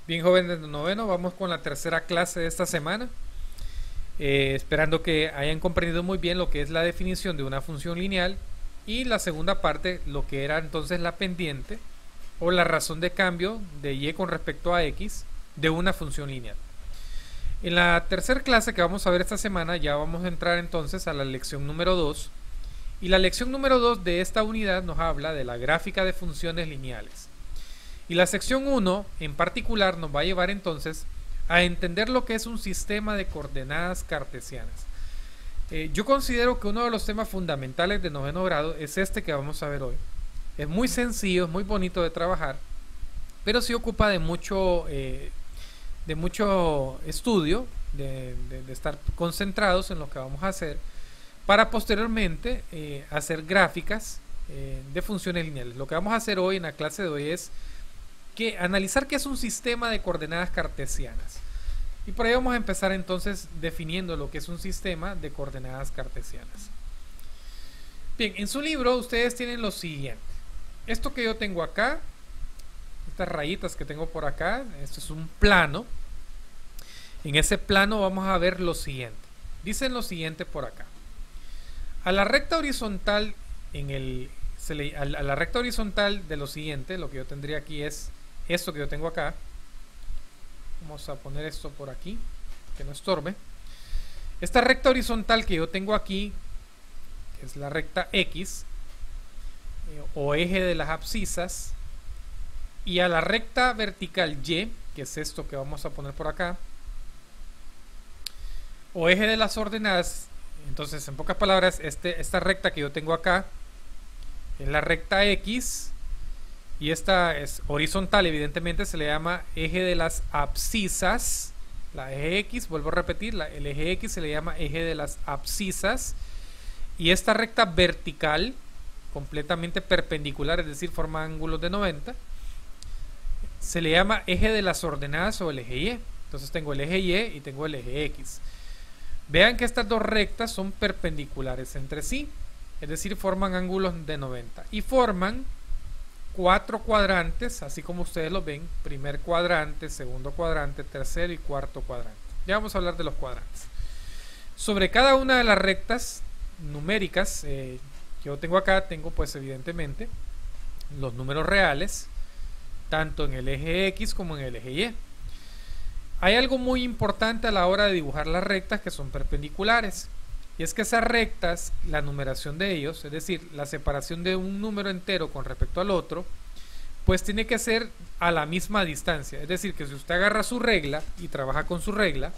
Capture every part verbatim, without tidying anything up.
Bien, jóvenes de noveno, vamos con la tercera clase de esta semana. Eh, esperando que hayan comprendido muy bien lo que es la definición de una función lineal y la segunda parte, lo que era entonces la pendiente o la razón de cambio de y con respecto a x de una función lineal. En la tercera clase que vamos a ver esta semana ya vamos a entrar entonces a la lección número dos, y la lección número dos de esta unidad nos habla de la gráfica de funciones lineales. Y la sección uno en particular nos va a llevar entonces a entender lo que es un sistema de coordenadas cartesianas. Eh, yo considero que uno de los temas fundamentales de noveno grado es este que vamos a ver hoy. Es muy sencillo, es muy bonito de trabajar, pero sí ocupa de mucho, eh, de mucho estudio, de, de, de estar concentrados en lo que vamos a hacer, para posteriormente eh, hacer gráficas eh, de funciones lineales. Lo que vamos a hacer hoy en la clase de hoy es que analizar qué es un sistema de coordenadas cartesianas. Y por ahí vamos a empezar entonces definiendo lo que es un sistema de coordenadas cartesianas. Bien, en su libro ustedes tienen lo siguiente. Esto que yo tengo acá, estas rayitas que tengo por acá, esto es un plano. En ese plano vamos a ver lo siguiente. Dicen lo siguiente por acá. A la recta horizontal en el se le, a la recta horizontal de lo siguiente, lo que yo tendría aquí es esto que yo tengo acá. Vamos a poner esto por aquí, que no estorbe. Esta recta horizontal que yo tengo aquí, que es la recta X, eh, o eje de las abscisas, y a la recta vertical Y, que es esto que vamos a poner por acá, o eje de las ordenadas. Entonces, en pocas palabras, este, esta recta que yo tengo acá es la recta X, y esta es horizontal, evidentemente se le llama eje de las abscisas. La eje X, vuelvo a repetir, la, el eje X se le llama eje de las abscisas, y esta recta vertical, completamente perpendicular, es decir, forma ángulos de noventa, se le llama eje de las ordenadas o el eje Y. Entonces tengo el eje Y y tengo el eje X. Vean que estas dos rectas son perpendiculares entre sí, es decir, forman ángulos de noventa y forman cuatro cuadrantes, así como ustedes lo ven: primer cuadrante, segundo cuadrante, tercero y cuarto cuadrante. Ya vamos a hablar de los cuadrantes. Sobre cada una de las rectas numéricas eh, que yo tengo acá, tengo pues evidentemente los números reales, tanto en el eje X como en el eje Y. Hay algo muy importante a la hora de dibujar las rectas que son perpendiculares, y es que esas rectas, la numeración de ellos, es decir, la separación de un número entero con respecto al otro, pues tiene que ser a la misma distancia. Es decir, que si usted agarra su regla y trabaja con su regla,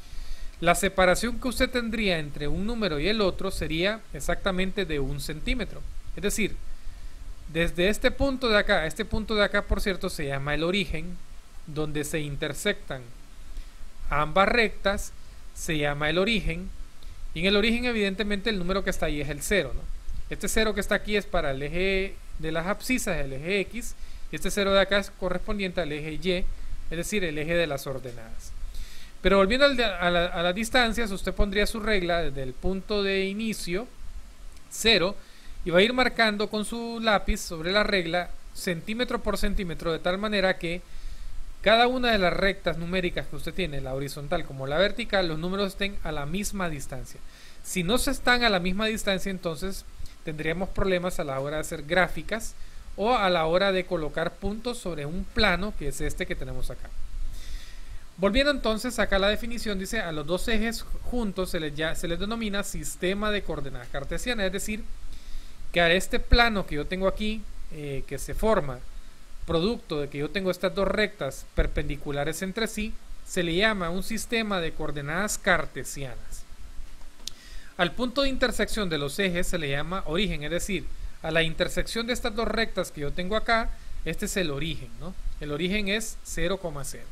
la separación que usted tendría entre un número y el otro sería exactamente de un centímetro. Es decir, desde este punto de acá, este punto de acá, por cierto, se llama el origen, donde se intersectan ambas rectas, se llama el origen. Y en el origen, evidentemente, el número que está ahí es el cero, ¿no? Este cero que está aquí es para el eje de las abscisas, el eje X, y este cero de acá es correspondiente al eje Y, es decir, el eje de las ordenadas. Pero volviendo al de, a, la, a las distancias, usted pondría su regla desde el punto de inicio, cero, y va a ir marcando con su lápiz sobre la regla centímetro por centímetro, de tal manera que cada una de las rectas numéricas que usted tiene, la horizontal como la vertical, los números estén a la misma distancia. Si no se están a la misma distancia, entonces tendríamos problemas a la hora de hacer gráficas o a la hora de colocar puntos sobre un plano, que es este que tenemos acá. Volviendo entonces acá a la definición, dice: a los dos ejes juntos se les, ya, se les denomina sistema de coordenadas cartesianas. Es decir, que a este plano que yo tengo aquí, eh, que se forma producto de que yo tengo estas dos rectas perpendiculares entre sí, se le llama un sistema de coordenadas cartesianas. Al punto de intersección de los ejes se le llama origen, es decir, a la intersección de estas dos rectas que yo tengo acá, este es el origen, ¿no? El origen es cero coma cero.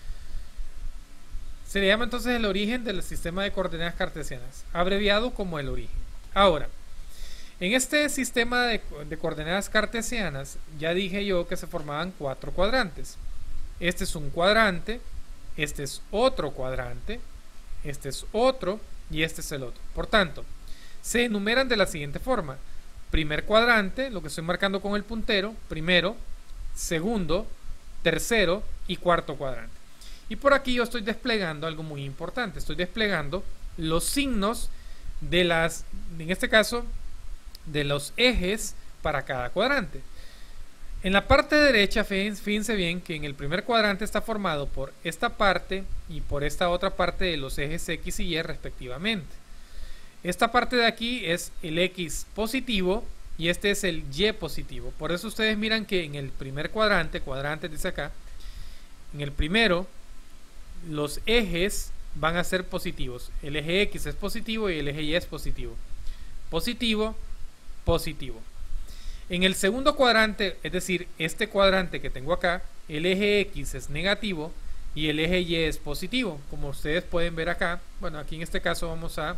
Se le llama entonces el origen del sistema de coordenadas cartesianas, abreviado como el origen. Ahora, en este sistema de, de coordenadas cartesianas, ya dije yo que se formaban cuatro cuadrantes. Este es un cuadrante, este es otro cuadrante, este es otro y este es el otro. Por tanto, se enumeran de la siguiente forma: primer cuadrante, lo que estoy marcando con el puntero, primero; segundo, tercero y cuarto cuadrante. Y por aquí yo estoy desplegando algo muy importante. Estoy desplegando los signos de las, en este caso, de los ejes para cada cuadrante. En la parte derecha, fíjense bien que en el primer cuadrante está formado por esta parte y por esta otra parte de los ejes X y Y respectivamente. Esta parte de aquí es el X positivo y este es el Y positivo. Por eso ustedes miran que en el primer cuadrante, cuadrante dice acá, en el primero los ejes van a ser positivos. El eje X es positivo y el eje Y es positivo. Positivo, positivo. En el segundo cuadrante, es decir, este cuadrante que tengo acá, el eje X es negativo y el eje Y es positivo. Como ustedes pueden ver acá, bueno, aquí en este caso vamos a,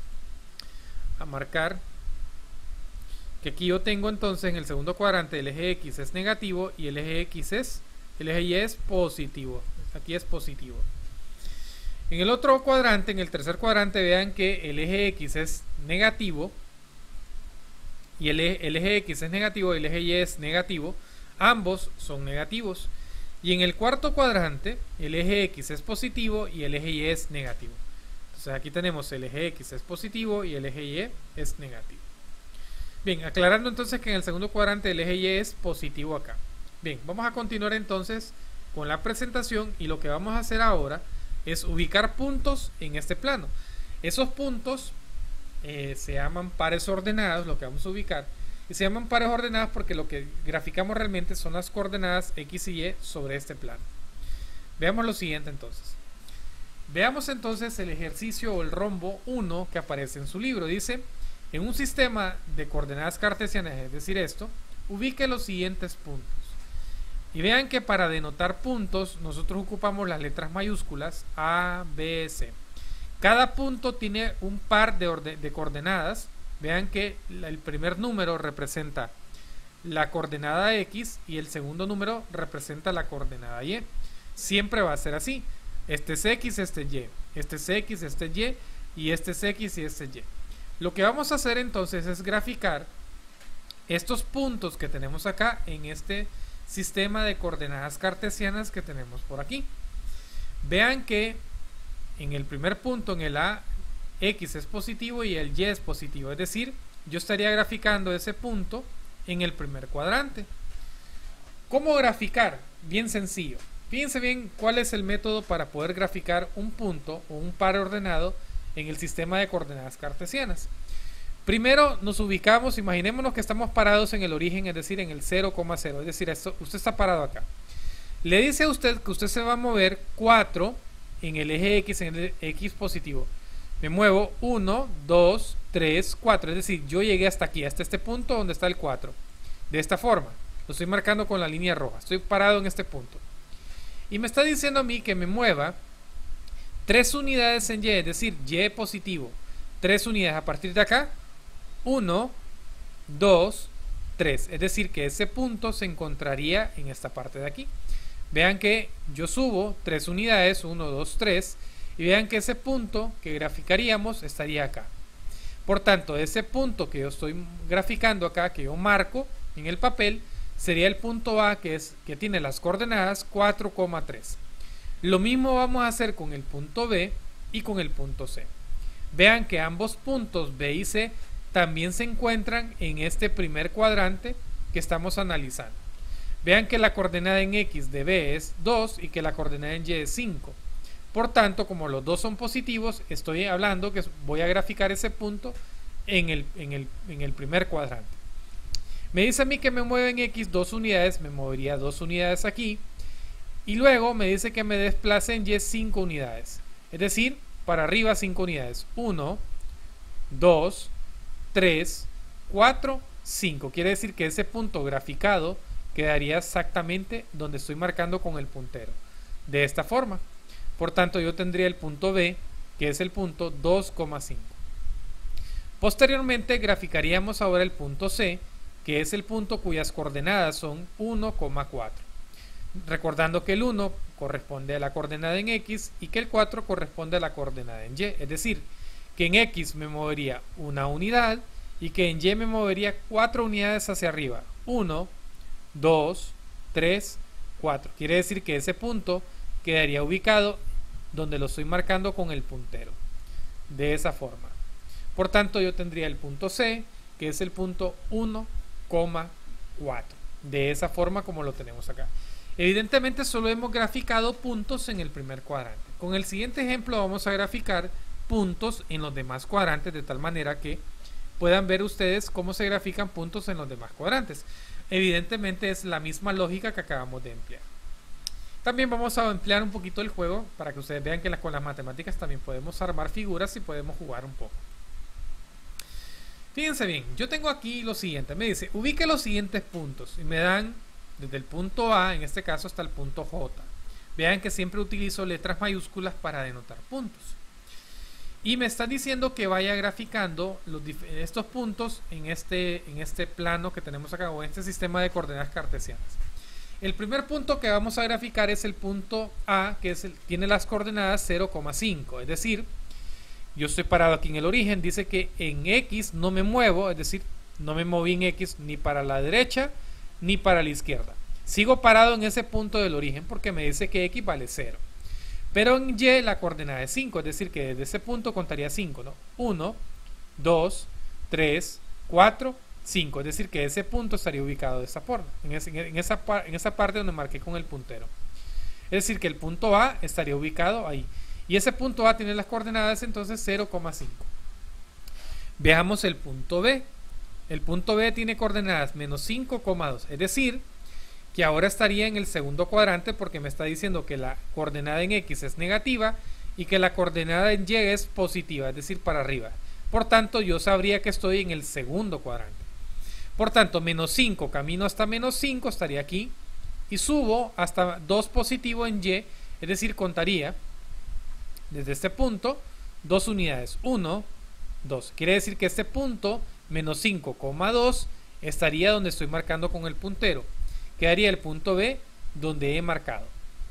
a marcar que aquí yo tengo entonces en el segundo cuadrante el eje X es negativo y el eje X es, el eje Y es positivo. Aquí es positivo. En el otro cuadrante, en el tercer cuadrante, vean que el eje X es negativo y el eje, el eje X es negativo y el eje Y es negativo. Ambos son negativos. Y en el cuarto cuadrante, el eje X es positivo y el eje Y es negativo. Entonces aquí tenemos el eje X es positivo y el eje Y es negativo. Bien, aclarando entonces que en el segundo cuadrante el eje Y es positivo acá. Bien, vamos a continuar entonces con la presentación y lo que vamos a hacer ahora es ubicar puntos en este plano. Esos puntos eh, se llaman pares ordenadas, lo que vamos a ubicar, y se llaman pares ordenadas porque lo que graficamos realmente son las coordenadas X y Y sobre este plano. Veamos lo siguiente entonces. Veamos entonces el ejercicio o el rombo uno que aparece en su libro. Dice, en un sistema de coordenadas cartesianas, es decir esto, ubique los siguientes puntos. Y vean que para denotar puntos nosotros ocupamos las letras mayúsculas A, B, C. Cada punto tiene un par de, de coordenadas. Vean que el primer número representa la coordenada X y el segundo número representa la coordenada Y. Siempre va a ser así. Este es X, este es Y. Este es X, este es Y. Y este es X y este es Y. Lo que vamos a hacer entonces es graficar estos puntos que tenemos acá en este sistema de coordenadas cartesianas que tenemos por aquí. Vean que en el primer punto, en el A, X es positivo y el Y es positivo, es decir, yo estaría graficando ese punto en el primer cuadrante. ¿Cómo graficar? Bien sencillo. Fíjense bien cuál es el método para poder graficar un punto o un par ordenado en el sistema de coordenadas cartesianas. Primero nos ubicamos, imaginémonos que estamos parados en el origen, es decir, en el cero coma cero, es decir, esto, usted está parado acá. Le dice a usted que usted se va a mover cuatro en el eje X, en el X positivo. Me muevo uno, dos, tres, cuatro, es decir, yo llegué hasta aquí, hasta este punto donde está el cuatro. De esta forma, lo estoy marcando con la línea roja, estoy parado en este punto. Y me está diciendo a mí que me mueva tres unidades en Y, es decir, Y positivo. tres unidades a partir de acá. uno, dos, tres. Es decir, que ese punto se encontraría en esta parte de aquí. Vean que yo subo tres unidades, uno, dos, tres. Y vean que ese punto que graficaríamos estaría acá. Por tanto, ese punto que yo estoy graficando acá, que yo marco en el papel, sería el punto A, que, es, que tiene las coordenadas cuatro coma tres. Lo mismo vamos a hacer con el punto B y con el punto C. Vean que ambos puntos B y C también se encuentran en este primer cuadrante que estamos analizando. Vean que la coordenada en X de B es dos y que la coordenada en Y es cinco. Por tanto, como los dos son positivos, estoy hablando que voy a graficar ese punto en el, en el, en el primer cuadrante. Me dice a mí que me mueve en X dos unidades, me movería dos unidades aquí. Y luego me dice que me desplace en Y cinco unidades. Es decir, para arriba cinco unidades. uno, dos, tres, cuatro, cinco. Quiere decir que ese punto graficado quedaría exactamente donde estoy marcando con el puntero. De esta forma. Por tanto, yo tendría el punto B, que es el punto dos coma cinco. Posteriormente, graficaríamos ahora el punto C, que es el punto cuyas coordenadas son uno coma cuatro. Recordando que el uno corresponde a la coordenada en X y que el cuatro corresponde a la coordenada en Y. Es decir, que en X me movería una unidad y que en Y me movería cuatro unidades hacia arriba. uno, dos, tres, cuatro. Quiere decir que ese punto quedaría ubicado donde lo estoy marcando con el puntero. De esa forma. Por tanto, yo tendría el punto C, que es el punto uno coma cuatro. De esa forma como lo tenemos acá. Evidentemente solo hemos graficado puntos en el primer cuadrante. Con el siguiente ejemplo vamos a graficar puntos en los demás cuadrantes, de tal manera que puedan ver ustedes cómo se grafican puntos en los demás cuadrantes. Evidentemente es la misma lógica que acabamos de emplear. También vamos a emplear un poquito el juego para que ustedes vean que la, con las matemáticas también podemos armar figuras y podemos jugar un poco. Fíjense bien, yo tengo aquí lo siguiente, me dice ubique los siguientes puntos y me dan desde el punto A, en este caso, hasta el punto J. Vean que siempre utilizo letras mayúsculas para denotar puntos. Y me están diciendo que vaya graficando los, estos puntos en este, en este plano que tenemos acá, o en este sistema de coordenadas cartesianas. El primer punto que vamos a graficar es el punto A, que es el, tiene las coordenadas cero coma cinco, es decir, yo estoy parado aquí en el origen, dice que en X no me muevo, es decir, no me moví en X ni para la derecha ni para la izquierda. Sigo parado en ese punto del origen porque me dice que X vale cero. Pero en Y la coordenada es cinco, es decir, que desde ese punto contaría cinco, ¿no? uno, dos, tres, cuatro, cinco, es decir, que ese punto estaría ubicado de esta forma, en, ese, en, esa, en esa parte donde marqué con el puntero. Es decir, que el punto A estaría ubicado ahí. Y ese punto A tiene las coordenadas entonces cero coma cinco. Veamos el punto B. El punto B tiene coordenadas menos cinco coma dos, es decir, que ahora estaría en el segundo cuadrante porque me está diciendo que la coordenada en X es negativa y que la coordenada en Y es positiva, es decir, para arriba. Por tanto, yo sabría que estoy en el segundo cuadrante. Por tanto, menos cinco, camino hasta menos cinco, estaría aquí, y subo hasta dos positivo en Y, es decir, contaría desde este punto dos unidades, uno, dos. Quiere decir que este punto, menos cinco coma dos, estaría donde estoy marcando con el puntero. Quedaría el punto B donde he marcado.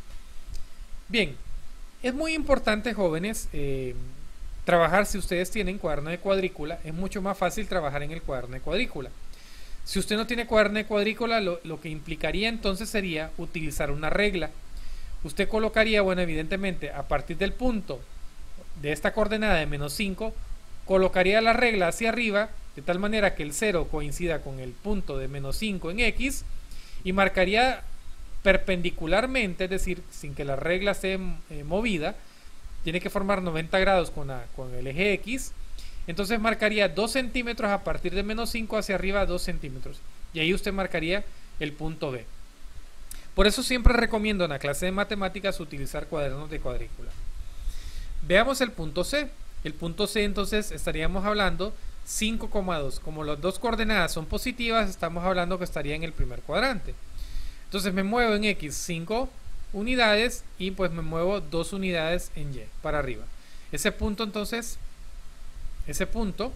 Bien, es muy importante, jóvenes, eh, trabajar. Si ustedes tienen cuaderno de cuadrícula, es mucho más fácil trabajar en el cuaderno de cuadrícula. Si usted no tiene cuaderno de cuadrícula, lo, lo que implicaría entonces sería utilizar una regla. Usted colocaría, bueno, evidentemente, a partir del punto de esta coordenada de menos cinco, colocaría la regla hacia arriba, de tal manera que el cero coincida con el punto de menos cinco en X, y marcaría perpendicularmente, es decir, sin que la regla esté eh, movida, tiene que formar noventa grados con, la, con el eje X, entonces marcaría dos centímetros a partir de menos cinco hacia arriba, dos centímetros, y ahí usted marcaría el punto B. Por eso siempre recomiendo en la clase de matemáticas utilizar cuadernos de cuadrícula. Veamos el punto C. El punto C entonces estaríamos hablando cinco coma dos. Como las dos coordenadas son positivas, estamos hablando que estaría en el primer cuadrante. Entonces me muevo en X cinco unidades y pues me muevo dos unidades en Y para arriba. Ese punto entonces, ese punto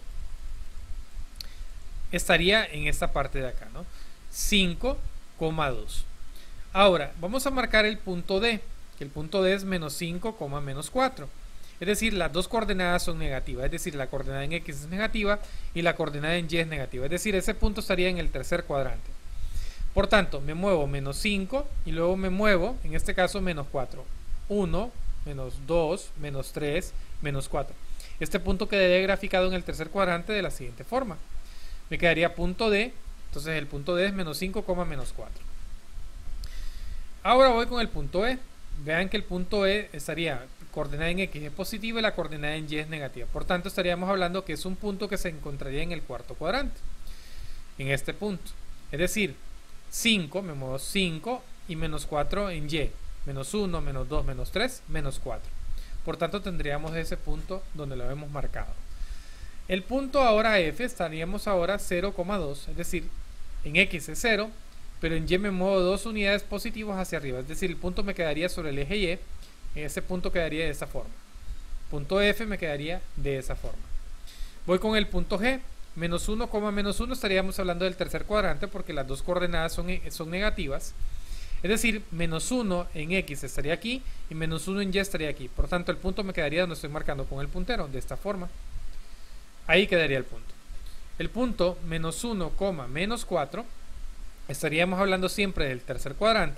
estaría en esta parte de acá, ¿no? cinco coma dos. Ahora, vamos a marcar el punto D, que el punto D es menos cinco, menos cuatro. Es decir, las dos coordenadas son negativas, es decir, la coordenada en X es negativa y la coordenada en Y es negativa. Es decir, ese punto estaría en el tercer cuadrante. Por tanto, me muevo menos cinco y luego me muevo, en este caso, menos cuatro. uno, menos dos, menos tres, menos cuatro. Este punto quedaría graficado en el tercer cuadrante de la siguiente forma. Me quedaría punto D, entonces el punto D es menos cinco, menos cuatro. Ahora voy con el punto E. Vean que el punto E estaría coordenada en X es positiva y la coordenada en Y es negativa. Por tanto, estaríamos hablando que es un punto que se encontraría en el cuarto cuadrante. En este punto. Es decir, cinco, me muevo cinco y menos cuatro en Y. Menos uno, menos dos, menos tres, menos cuatro. Por tanto, tendríamos ese punto donde lo hemos marcado. El punto ahora F estaríamos ahora cero coma dos. Es decir, en X es cero. Pero en Y me muevo dos unidades positivas hacia arriba, es decir, el punto me quedaría sobre el eje Y, ese punto quedaría de esta forma. Punto F me quedaría de esa forma. Voy con el punto G, menos uno, menos uno, estaríamos hablando del tercer cuadrante porque las dos coordenadas son, son negativas. Es decir, menos uno en X estaría aquí y menos uno en Y estaría aquí. Por tanto, el punto me quedaría donde estoy marcando con el puntero, de esta forma. Ahí quedaría el punto. El punto menos uno, menos cuatro. Estaríamos hablando siempre del tercer cuadrante,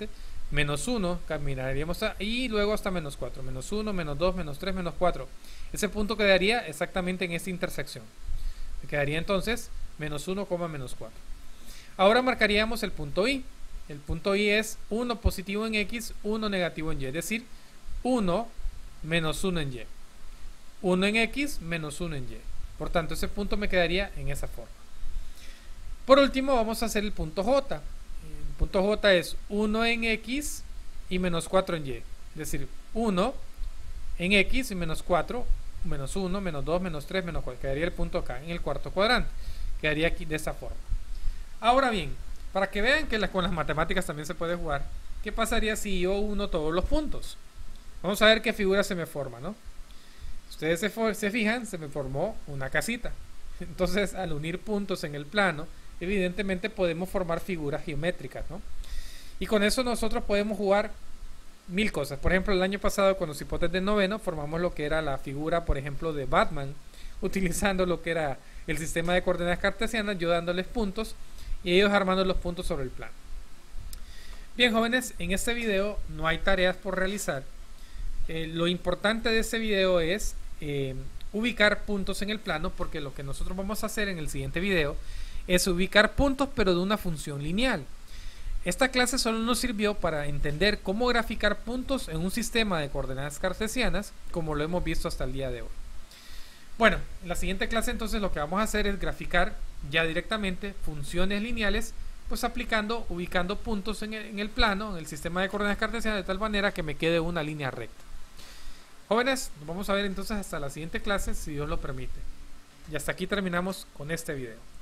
menos uno, caminaríamos a, y luego hasta menos cuatro, menos uno, menos dos, menos tres, menos cuatro. Ese punto quedaría exactamente en esta intersección. Me quedaría entonces menos uno, menos cuatro. Ahora marcaríamos el punto Y. El punto Y es uno positivo en X, uno negativo en Y, es decir, uno menos uno en Y. uno en X menos uno en Y. Por tanto, ese punto me quedaría en esa forma. Por último, vamos a hacer el punto J. El punto J es uno en X y menos cuatro en Y. Es decir, uno en X y menos cuatro, menos uno, menos dos, menos tres, menos cuatro. Quedaría el punto acá, en el cuarto cuadrante. Quedaría aquí de esta forma. Ahora bien, para que vean que la, con las matemáticas también se puede jugar, ¿qué pasaría si yo uno todos los puntos? Vamos a ver qué figura se me forma, ¿no? Ustedes se, se fijan, se me formó una casita. Entonces, al unir puntos en el plano, evidentemente podemos formar figuras geométricas, ¿no? Y con eso nosotros podemos jugar mil cosas. Por ejemplo, el año pasado con los hipotes de noveno formamos lo que era la figura, por ejemplo, de Batman, utilizando lo que era el sistema de coordenadas cartesianas, yo dándoles puntos y ellos armando los puntos sobre el plano. Bien, jóvenes, en este video no hay tareas por realizar. Eh, lo importante de este video es eh, ubicar puntos en el plano, porque lo que nosotros vamos a hacer en el siguiente video es ubicar puntos pero de una función lineal. Esta clase solo nos sirvió para entender cómo graficar puntos en un sistema de coordenadas cartesianas, como lo hemos visto hasta el día de hoy. Bueno, en la siguiente clase entonces lo que vamos a hacer es graficar ya directamente funciones lineales, pues aplicando, ubicando puntos en el, en el plano, en el sistema de coordenadas cartesianas, de tal manera que me quede una línea recta. Jóvenes, nos vamos a ver entonces hasta la siguiente clase, si Dios lo permite. Y hasta aquí terminamos con este video.